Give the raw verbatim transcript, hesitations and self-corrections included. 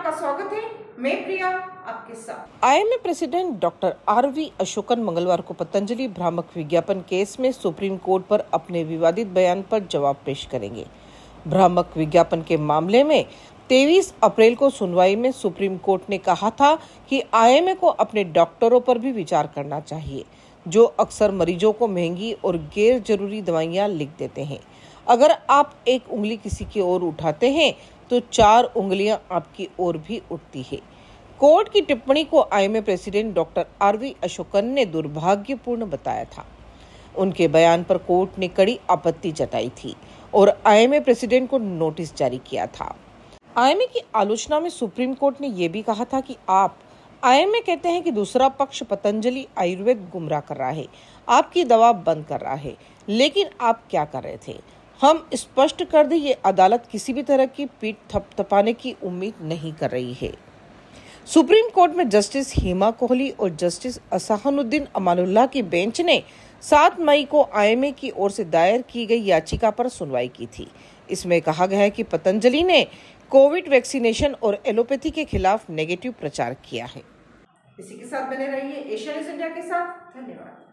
आपका स्वागत है। मैं प्रिया आपके साथ। IMA president doctor RV Ashokan मंगलवार को पतंजलि भ्रामक विज्ञापन केस में सुप्रीम कोर्ट पर अपने विवादित बयान पर जवाब पेश करेंगे। भ्रामक विज्ञापन के मामले में तेईस अप्रैल को सुनवाई में सुप्रीम कोर्ट ने कहा था कि आईएमए को अपने डॉक्टरों पर भी विचार करना चाहिए, जो अक्सर मरीजों को महंगी और गैर जरूरी दवाइयां लिख देते हैं। अगर आप एक उंगली किसी की ओर उठाते हैं तो चार उंगलियां आपकी ओर भी उठती है। कोर्ट की टिप्पणी को IMA president doctor RV Ashokan ने दुर्भाग्यपूर्ण बताया था। उनके बयान पर कोर्ट ने कड़ी आपत्ति जताई थी और आईएमए प्रेसिडेंट को नोटिस जारी किया था। आईएमए की आलोचना में सुप्रीम कोर्ट ने यह भी कहा था कि आप आईएमए कहते हैं कि दूसरा पक्ष पतंजलि आयुर्वेद गुमराह कर रहा है, आपकी दवा बंद कर रहा है, लेकिन आप क्या कर रहे थे? हम स्पष्ट कर दें, ये अदालत किसी भी तरह की पीठ थपथपाने की उम्मीद नहीं कर रही है। सुप्रीम कोर्ट में जस्टिस हेमा कोहली और जस्टिस असहानुद्दीन अमानुल्लाह की बेंच ने सात मई को आईएमए की ओर से दायर की गई याचिका पर सुनवाई की थी। इसमें कहा गया है कि पतंजलि ने कोविड वैक्सीनेशन और एलोपैथी के खिलाफ नेगेटिव प्रचार किया है। इसी के साथ बने रहिए एशिया न्यूज़ इंडिया के साथ। धन्यवाद।